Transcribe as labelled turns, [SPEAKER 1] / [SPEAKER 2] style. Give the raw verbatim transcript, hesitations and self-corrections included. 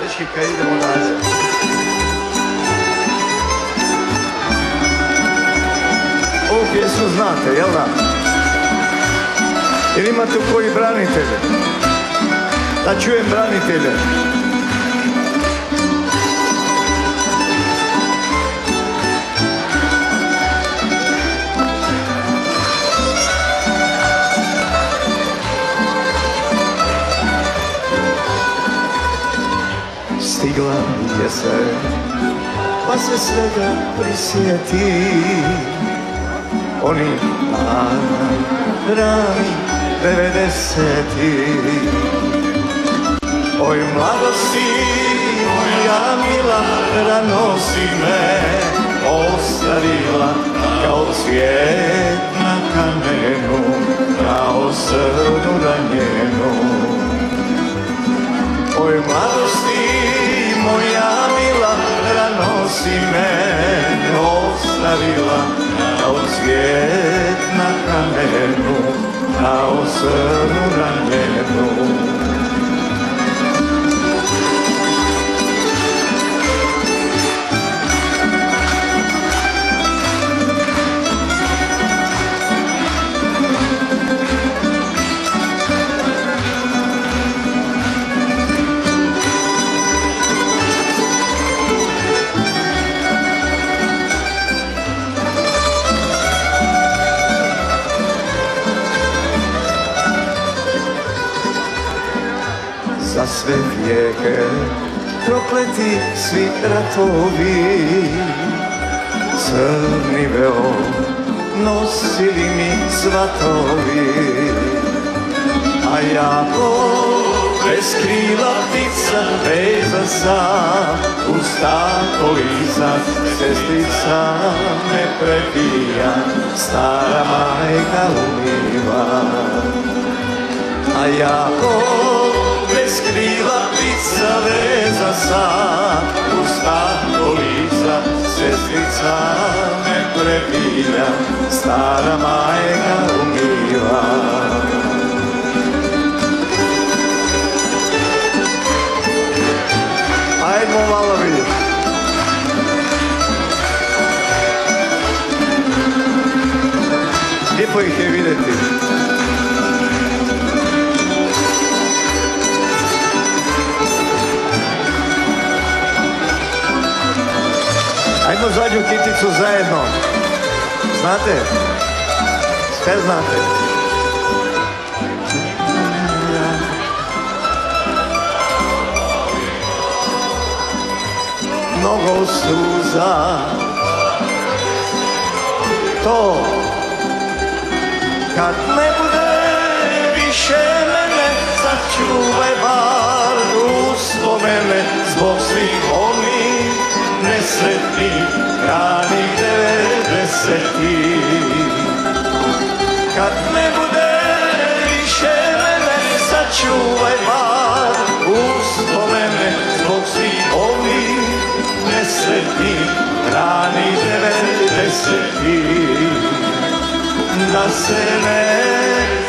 [SPEAKER 1] Dečki, kad idemo dalje. Ovu pjesmu znate, jel da? Jer imate u koji branitelje? Da čujem branitelje. Stigla jesen, pa se svega prisjeti, oni dana, rani devedeseti. Oj mladosti, moja mila, rano si me ostavila kao cvijet na kamenu, kao srnu ranjenu. Oj mladosti, moja mila, rano si me ostavila kao cvijet na kamenu, kao srnu ranjenu. Za sve vijeke prokleti svi ratovi, crni veo nosili mi svatovi, a ja ko bez krila ptica vezan sam, uz tako lica sestica me prebija, stara majka umiva. A ja ko bez krila ptica veza sam, uz tako lica sestica me prebija, stara majka umiva. Ajdemo malo vidjeti. Lijepo ih je vidjeti. Ajmo zadnju kiticu zajedno. Znate? Sve znate. Mnogo suza, to kad ne bude više mene, sačuvaj bar uspomene zbog svih onih nesretnih ranih devedesetih. Kad ne bude više mene, sačuvaj bar uspomene zbog svih onih nesretnih ranih devedesetih. Da se ne